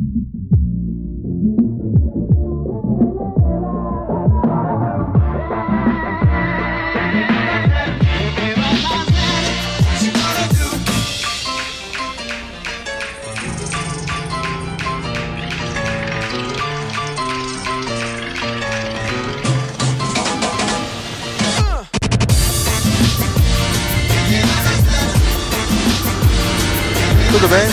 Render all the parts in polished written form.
Tudo bem?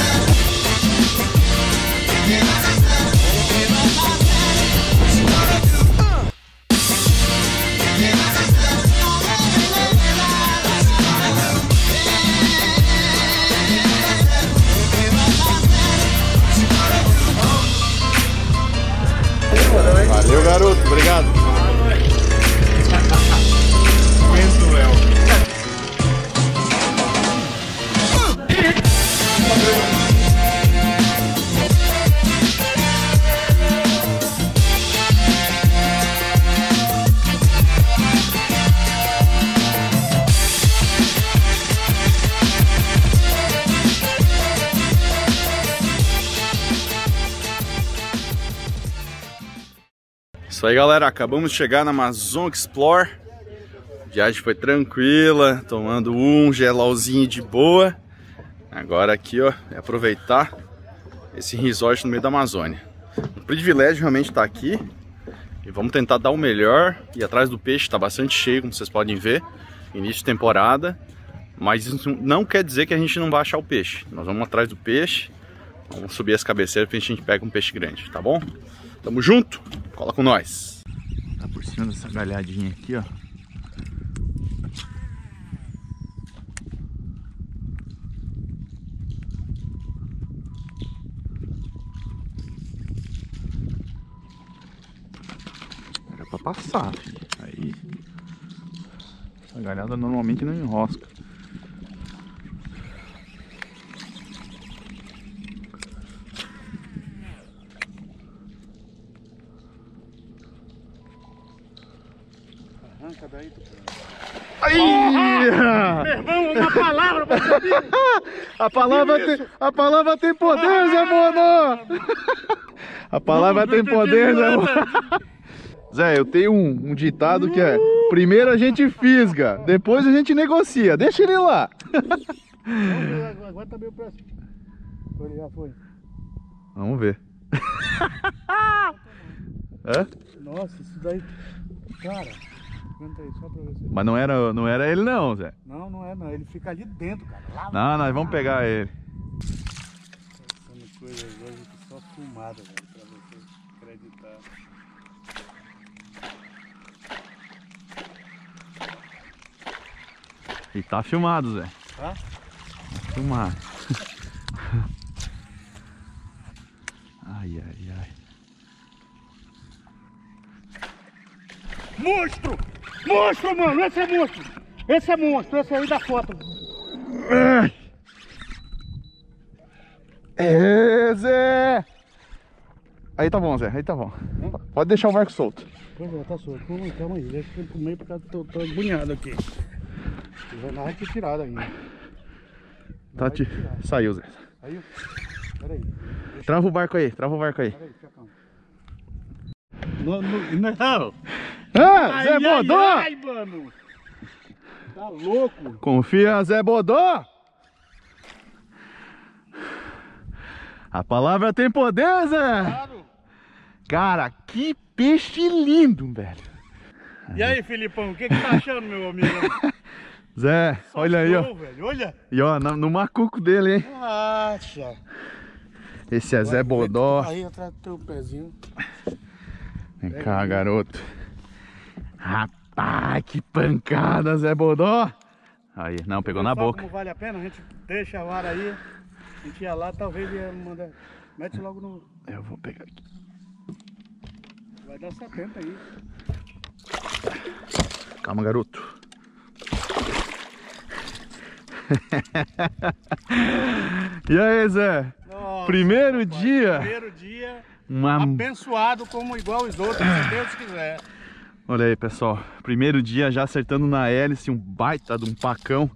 Valeu, garoto. Obrigado. Muito, Léo. Isso aí, galera, acabamos de chegar na Amazon Explore. A viagem foi tranquila, tomando um gelauzinho de boa. Agora aqui, ó, é aproveitar esse resort no meio da Amazônia. Um privilégio realmente estar aqui. E vamos tentar dar o melhor. E atrás do peixe está bastante cheio, como vocês podem ver. Início de temporada. Mas isso não quer dizer que a gente não vai achar o peixe. Nós vamos atrás do peixe. Vamos subir as cabeceiras para a gente pega um peixe grande, tá bom? Tamo junto, cola com nós. Tá por cima dessa galhadinha aqui, ó. Era pra passar, filho. Aí essa galhada normalmente não enrosca. Aí, meu irmão, uma palavra pra você. A palavra tem poder, Zé Bono! A palavra tem poder, Zé Bono! Zé, eu tenho um ditado que é: primeiro a gente fisga, depois a gente negocia. Deixa ele lá. Agora tá meio próximo. Já foi. Vamos ver. É? Nossa, isso daí, cara. Aguenta aí, só pra você. Mas não era ele não, Zé. Não, não é não. Ele fica ali dentro, cara. Lá, Não, nós vamos pegar ele. passando coisas hoje que só filmada, velho, pra você acreditar. E tá filmado, Zé. Tá? Tá filmado. Ai, ai, ai. Monstro! Monstro, mano! Esse é monstro! Esse é monstro! Esse aí da foto! É, Zé! Aí tá bom, Zé. Aí tá bom. Pode deixar o barco solto. Pois é, tá solto. Calma aí, deixa ele pro meio porque eu tô agoniado aqui. Vai na retirada ainda. Tá, saiu, Zé. Saiu? Pera aí. Trava o barco aí, trava o barco aí. Pera aí, fica calmo. Não! Ah, Zé Bodó! Ai, mano! Tá louco! Confia, Zé Bodó! A palavra tem poder, Zé! Claro! Cara, que peixe lindo, velho! E aí, Filipão, o que tá achando, meu amigo? Zé, olha aí, ó. Velho, olha! E ó, no macuco dele, hein? Acha! Esse é Zé Bodó. Aí atrás do teu pezinho. Vem cá, garoto. Rapaz, que pancada, Zé Bodó. Aí, não, pegou na boca. Como vale a pena, a gente deixa a vara aí. A gente ia lá, talvez ia mandar. Mete logo no. Eu vou pegar aqui. Vai dar 70 aí. Calma, garoto. E aí, Zé? Nossa, primeiro rapaz, dia. Primeiro dia. Uma... Abençoado como igual os outros, se Deus quiser. Olha aí, pessoal. Primeiro dia já acertando na hélice, um baita de um pacão.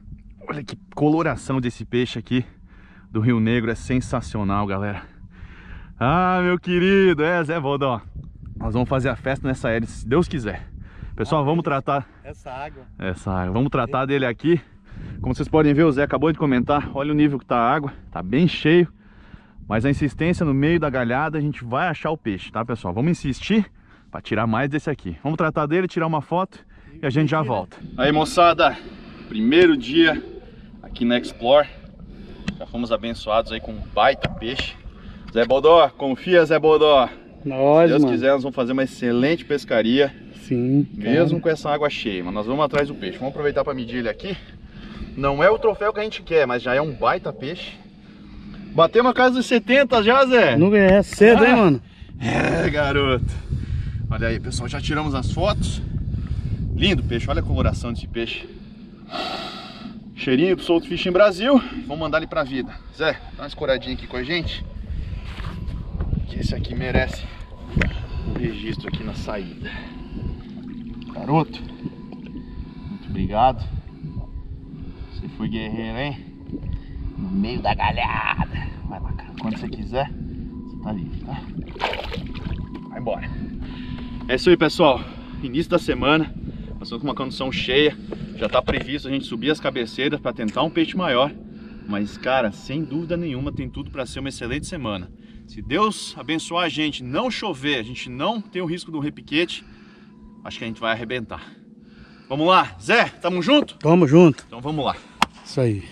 Olha que coloração desse peixe aqui do Rio Negro, é sensacional, galera. Ah, meu querido, Zé Bodó. Nós vamos fazer a festa nessa hélice, se Deus quiser. Pessoal, vamos tratar... Essa água. Vamos tratar dele aqui. Como vocês podem ver, o Zé acabou de comentar. Olha o nível que tá a água, tá bem cheio. Mas a insistência no meio da galhada, a gente vai achar o peixe, tá, pessoal? Vamos insistir para tirar mais desse aqui. Vamos tratar dele, tirar uma foto e a gente já volta. Aí, moçada, primeiro dia aqui na Explore. Já fomos abençoados aí com um baita peixe. Zé Bodó, confia, Zé Bodó. Nós, Se Deus mano. quiser, nós vamos fazer uma excelente pescaria. Sim. Mesmo com essa água cheia, mas nós vamos atrás do peixe. Vamos aproveitar para medir ele aqui. Não é o troféu que a gente quer, mas já é um baita peixe. Batemos a casa dos 70 já, Zé. Não é cedo, hein, mano? É, garoto. Olha aí, pessoal, já tiramos as fotos. Lindo peixe, olha a coloração desse peixe. Cheirinho do Solto Fishing Brasil. Vamos mandar ele pra vida. Zé, dá uma escoradinha aqui com a gente, que esse aqui merece um registro aqui na saída. Garoto, muito obrigado. Você foi guerreiro, hein? No meio da galhada. Vai lá, cara. Quando você quiser, você tá livre, tá? Vai embora. É isso aí, pessoal. Início da semana. Nós estamos com uma condição cheia. Já tá previsto a gente subir as cabeceiras para tentar um peixe maior. Mas, cara, sem dúvida nenhuma, tem tudo para ser uma excelente semana. Se Deus abençoar a gente, não chover, a gente não tem o risco do repiquete, acho que a gente vai arrebentar. Vamos lá, Zé, tamo junto? Tamo junto. Então vamos lá. Isso aí.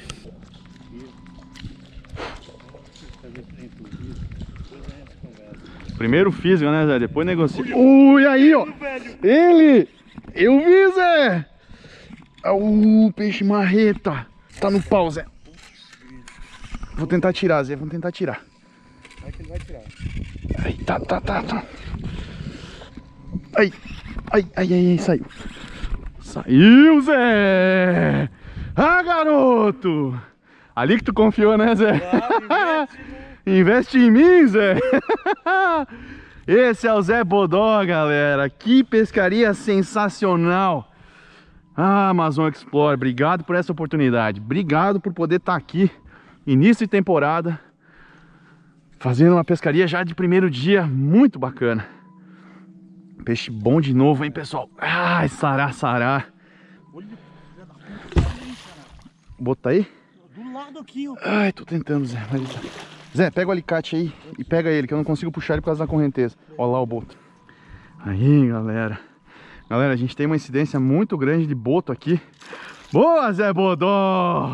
Primeiro físico, né, Zé? Depois negocia. Ui, aí, ó. Ele! Eu vi, Zé! Peixe marreta. Tá no pau, Zé. Vou tentar tirar, Zé. Vou tentar tirar. Vai que ele vai tirar. Aí, tá. Aí, saiu. Saiu, Zé! Ah, garoto! Ali que tu confiou, né, Zé? Claro, investe em mim, Zé! Esse é o Zé Bodó, galera. Que pescaria sensacional! Ah, Amazon Explore, obrigado por essa oportunidade. Obrigado por poder estar aqui, início de temporada, fazendo uma pescaria já de primeiro dia, muito bacana. Peixe bom de novo, hein, pessoal? Ai, sará. Bota aí? Do lado aqui, ó. Ai, tô tentando, Zé. Zé, pega o alicate aí e pega ele, que eu não consigo puxar ele por causa da correnteza. Olha lá o boto. Aí, galera. Galera, a gente tem uma incidência muito grande de boto aqui. Boa, Zé Bodó!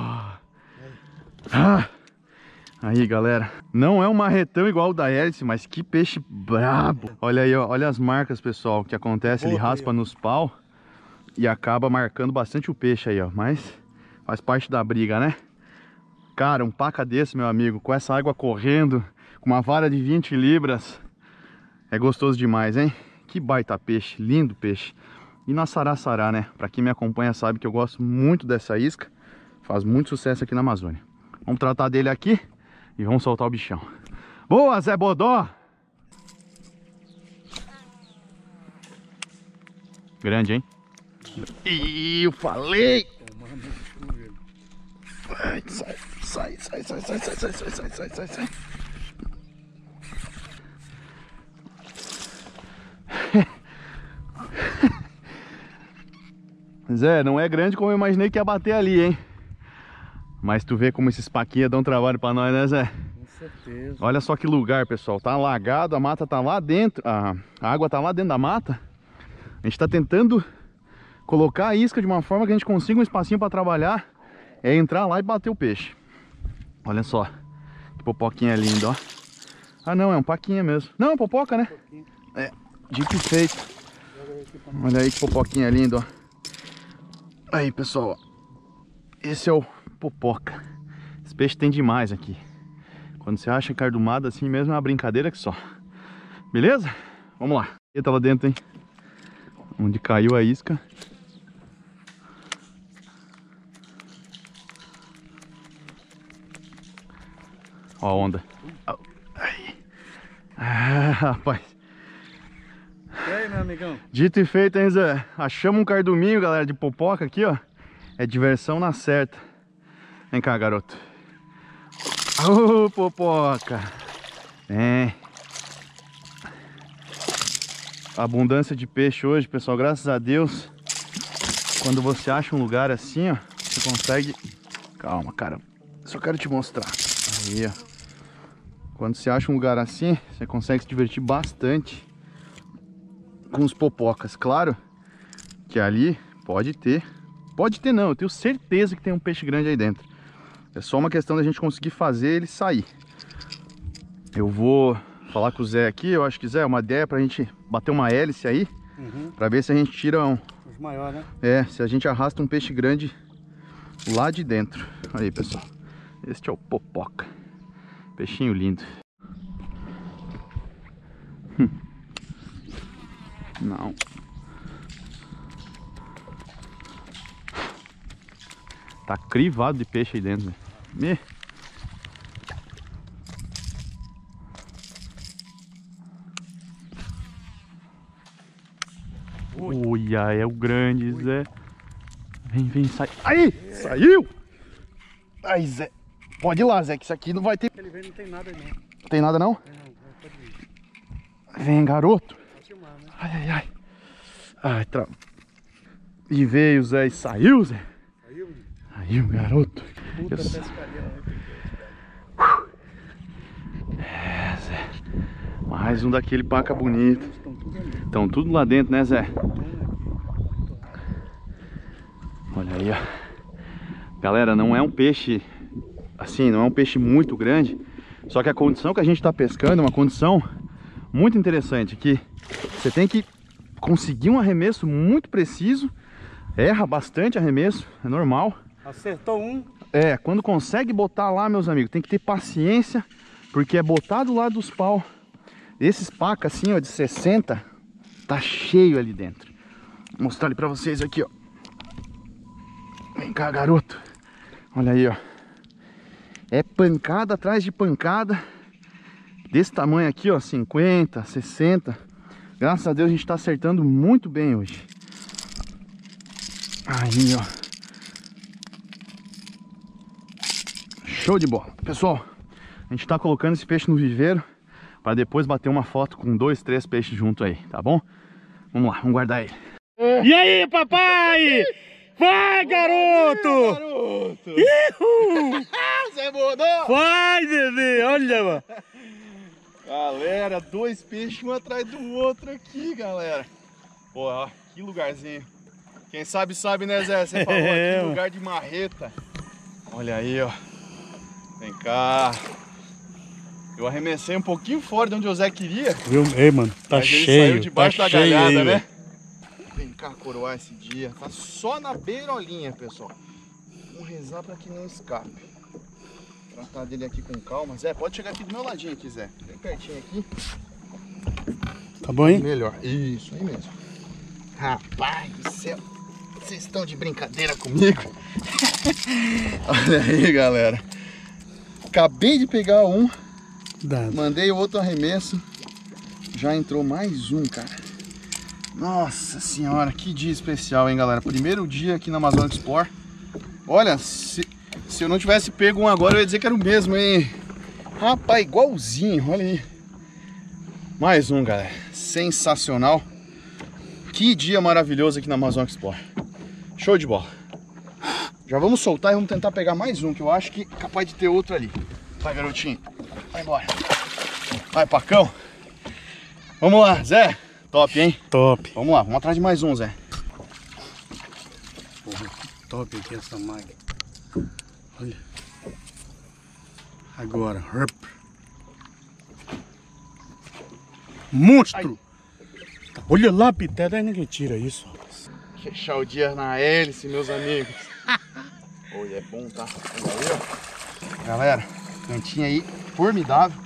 Aí, galera. Não é um marretão igual o da hélice, mas que peixe brabo. Olha aí, ó. Olha as marcas, pessoal, que acontece. Ele raspa nos pau e acaba marcando bastante o peixe aí, ó. Mas faz parte da briga, né? Cara, um paca desse, meu amigo, com essa água correndo, com uma vara de 20 libras, é gostoso demais, hein? Que baita peixe, lindo peixe. E na sará, né? Pra quem me acompanha sabe que eu gosto muito dessa isca. Faz muito sucesso aqui na Amazônia. Vamos tratar dele aqui e vamos soltar o bichão. Boa, Zé Bodó! Grande, hein? Ih, eu falei! Ai, sai. Zé, não é grande como eu imaginei que ia bater ali, hein? Mas tu vê como esses paquinhas dão trabalho pra nós, né, Zé? Com certeza. Olha só que lugar, pessoal. Tá alagado, a mata tá lá dentro, a água tá lá dentro da mata. A gente tá tentando colocar a isca de uma forma que a gente consiga um espacinho pra trabalhar. É entrar lá e bater o peixe. Olha só. Que popoquinha linda, ó. Ah, não, é um paquinha mesmo. Não, é popoca, né? É, dito e feito. Olha aí que popoquinha linda, ó. Aí, pessoal, ó. Esse é o popoca. Esse peixe tem demais aqui. Quando você acha encardumado assim mesmo, é uma brincadeira que só. Beleza? Vamos lá. Ele tá lá dentro, hein? Onde caiu a isca. Ó a onda. Aí. Ah, rapaz. E aí, meu amigão? Dito e feito, hein, Zé? Achamos um carduminho, galera, de popoca aqui, ó. É diversão na certa. Vem cá, garoto. Ô, popoca. abundância de peixe hoje, pessoal, graças a Deus. Quando você acha um lugar assim, ó, você consegue... Calma, cara, só quero te mostrar. Aí, ó. Quando você acha um lugar assim, você consegue se divertir bastante com os popocas. Claro que ali pode ter não, eu tenho certeza que tem um peixe grande aí dentro. É só uma questão da gente conseguir fazer ele sair. Eu vou falar com o Zé aqui, eu acho que, Zé, é uma ideia pra gente bater uma hélice aí, pra ver se a gente tira os maiores, né? É, se a gente arrasta um peixe grande lá de dentro. Olha aí, pessoal. Este é o popoca. Peixinho lindo. Não. Tá crivado de peixe aí dentro, velho. Olha, é o grande, Zé. Vem, sai. Aí! Saiu! Aí, Zé. Pode ir lá, Zé, que isso aqui não vai ter... Ele vem, não tem nada aí, não. Não tem nada, não? Não, pode ir. Vem, garoto. Pode filmar, né? Ai. Ai, E veio, Zé, e saiu, Zé. Saiu? Saiu, garoto. Puta pescaria, né? É, Zé. Mais um daquele paca bonito. Estão tudo lá dentro, né, Zé? Olha aí, ó. Galera, não é um peixe assim, não é um peixe muito grande. Só que a condição que a gente está pescando é uma condição muito interessante, que você tem que conseguir um arremesso muito preciso. Erra bastante arremesso, é normal. Acertou um. É, quando consegue botar lá, meus amigos, tem que ter paciência, porque é botar do lado dos pau. Esses pacas assim, ó, de 60, tá cheio ali dentro. Vou mostrar ali pra vocês aqui, ó. Vem cá, garoto. Olha aí, ó. É pancada atrás de pancada. Desse tamanho aqui, ó, 50, 60. Graças a Deus a gente tá acertando muito bem hoje. Aí, ó. Show de bola. Pessoal, a gente tá colocando esse peixe no viveiro para depois bater uma foto com 2, 3 peixes junto aí, tá bom? Vamos lá, vamos guardar ele. E aí, papai? Vai, garoto! Garoto! Você mudou? Vai, bebê! Olha, mano! Galera, 2 peixes um atrás do outro aqui, galera. Pô, ó, que lugarzinho. Quem sabe, sabe, né, Zé? Você falou aqui, lugar de marreta. Olha aí, ó. Vem cá. Eu arremessei um pouquinho fora de onde o Zé queria. Ei, mano, tá mas cheio. Ele saiu debaixo da galhada, aí, né? Vem cá coroar esse dia. Tá só na beirolinha, pessoal. Vamos rezar pra que não escape. Tratar dele aqui com calma. Zé, pode chegar aqui do meu ladinho aqui, Zé. Bem pertinho aqui. Tá bom, hein? Melhor. Isso, aí mesmo. Rapaz do céu. Vocês estão de brincadeira comigo? Olha aí, galera. Acabei de pegar um. Mandei outro arremesso. Já entrou mais um, cara. Nossa senhora, que dia especial, hein, galera? Primeiro dia aqui na Amazônia Explore. Olha, se eu não tivesse pego um agora, eu ia dizer que era o mesmo, hein? Rapaz, igualzinho, olha aí. Mais um, galera. Sensacional. Que dia maravilhoso aqui na Amazônia Explore. Show de bola. Já vamos soltar e vamos tentar pegar mais um, que eu acho que é capaz de ter outro ali. Vai, garotinho. Vai embora. Vai, Pacão. Vamos lá, Zé. Top, hein? Top. Vamos lá, vamos atrás de mais um, Zé. Porra, top aqui essa máquina. Olha. Agora. Monstro! Ai. Olha lá, Pité, daí ninguém tira isso. Fechar o dia na hélice, meus amigos. Olha, é bom, tá? Olha aí, ó. Galera, cantinho aí formidável.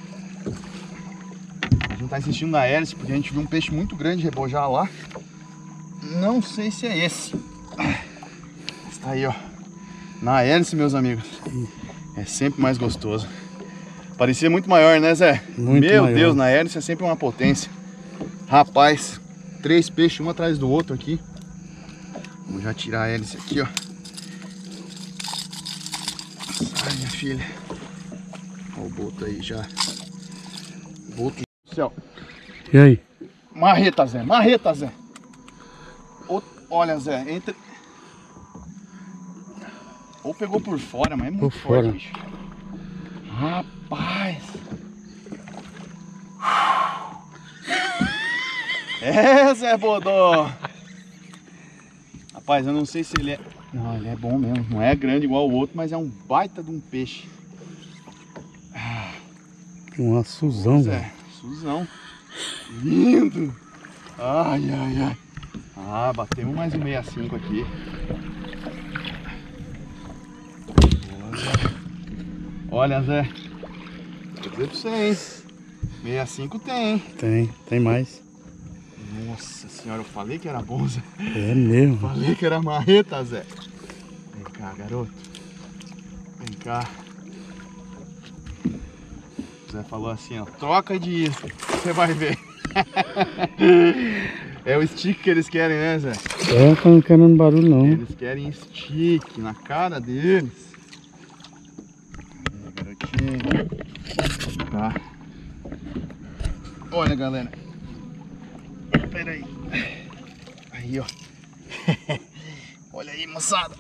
A gente tá insistindo na hélice porque a gente viu um peixe muito grande rebojar lá. Não sei se é esse. Está aí, ó. Na hélice, meus amigos. É sempre mais gostoso. Parecia muito maior, né, Zé? Muito Meu maior. Deus, na hélice é sempre uma potência. Rapaz, 3 peixes um atrás do outro aqui. Vamos já tirar a hélice aqui, ó. Sai, minha filha. Olha o boto aí já. Boto do céu. E aí? Marreta, Zé. Marreta, Zé. Olha, Zé. Entre... Ou pegou por fora, mas é muito forte, bicho. Rapaz. É, Zé Bodó. Rapaz, eu não sei se ele é... Não, ele é bom mesmo. Não é grande igual o outro, mas é um baita de um peixe. Uma Suzão, velho. Suzão. Lindo. Ai, ai, ai. Ah, batemos mais um 65 aqui. Olha, Zé. Vou dizer pra você, hein? 65 tem, hein? Tem mais. Nossa senhora, eu falei que era bom, Zé. É mesmo. Falei que era marreta, Zé. Vem cá, garoto. Vem cá. O Zé falou assim, ó. Troca de isca, você vai ver. É o stick que eles querem, né, Zé? É, tá não querendo barulho não. Eles querem stick na cara deles. Aí, garotinho. Tá. Olha, galera. Pera aí. Aí, ó. Olha aí, moçada.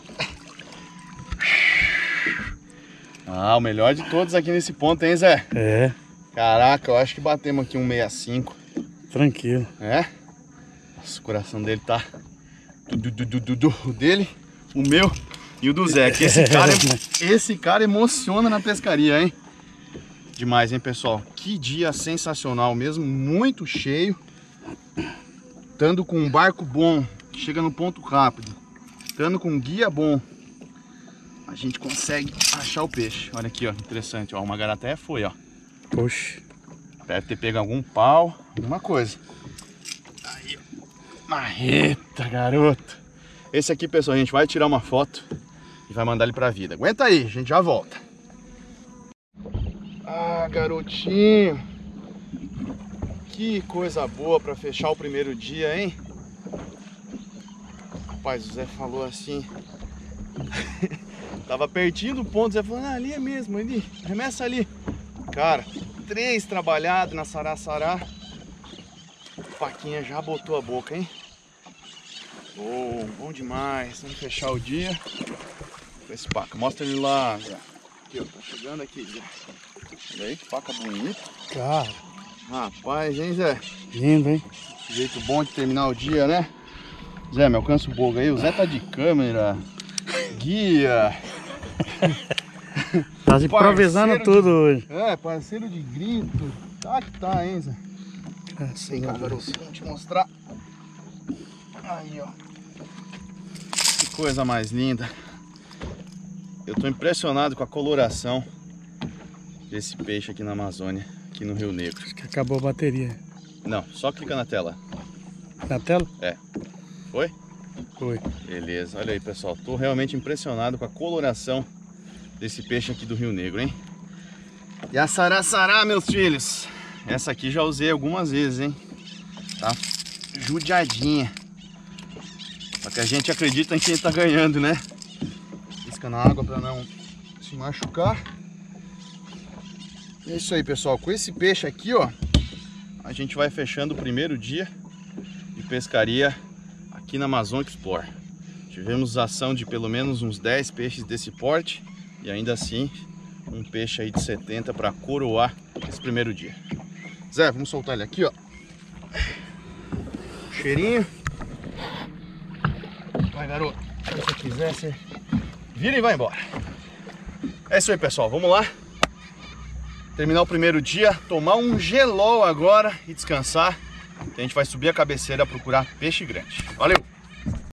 Ah, o melhor de todos aqui nesse ponto, hein, Zé? É. Caraca, eu acho que batemos aqui um 65. Tranquilo. É? Nossa, o coração dele tá... O dele, o meu e o do Zé. Que esse cara emociona na pescaria, hein? Demais, hein, pessoal? Que dia sensacional mesmo. Muito cheio. Estando com um barco bom, que chega no ponto rápido. Estando com um guia bom, a gente consegue achar o peixe. Olha aqui, ó, interessante, ó, uma garateia foi, ó. Poxa. Deve ter pego algum pau, alguma coisa. Aí, ó. Marreta, garoto. Esse aqui, pessoal, a gente vai tirar uma foto e vai mandar ele pra vida. Aguenta aí, a gente já volta. Ah, garotinho. Que coisa boa pra fechar o primeiro dia, hein? Rapaz, o Zé falou assim... Tava pertinho do ponto, o Zé falou, ah, ali é mesmo, ali, arremessa ali. Cara, 3 trabalhados na sará-sará. O Paquinha já botou a boca, hein? Oh, bom demais, vamos fechar o dia com esse paca. Mostra ele lá, Zé. Aqui, ó, tá chegando aqui, Zé. Olha aí, que paca bonito. Cara. Rapaz, hein, Zé? Lindo, hein? Jeito bom de terminar o dia, né? Zé, me alcança o bogo aí. O Zé tá de câmera, guia. Tá se improvisando tudo hoje. É, parceiro de grito. Tá que tá, hein, Zé? Vem cá, garoto, vamos te mostrar. Aí, ó. Que coisa mais linda. Eu tô impressionado com a coloração desse peixe aqui na Amazônia, aqui no Rio Negro. Acho que acabou a bateria. Não, só clica na tela. Na tela? É. Foi? Foi. Beleza, olha aí, pessoal. Tô realmente impressionado com a coloração desse peixe aqui do Rio Negro, hein? E a sará-sará, meus filhos. Essa aqui já usei algumas vezes, hein? Tá judiadinha. Só que a gente acredita em quem tá ganhando, né? Pisca na água pra não se machucar. É isso aí, pessoal. Com esse peixe aqui, ó, a gente vai fechando o primeiro dia de pescaria aqui na Amazon Explore. Tivemos ação de pelo menos uns 10 peixes desse porte e ainda assim um peixe aí de 70 para coroar esse primeiro dia. Zé, vamos soltar ele aqui, ó. Cheirinho. Vai, garoto. Se você quiser, você vira e vai embora. É isso aí, pessoal. Vamos lá. Terminar o primeiro dia, tomar um gelol agora e descansar. A gente vai subir a cabeceira a procurar peixe grande. Valeu!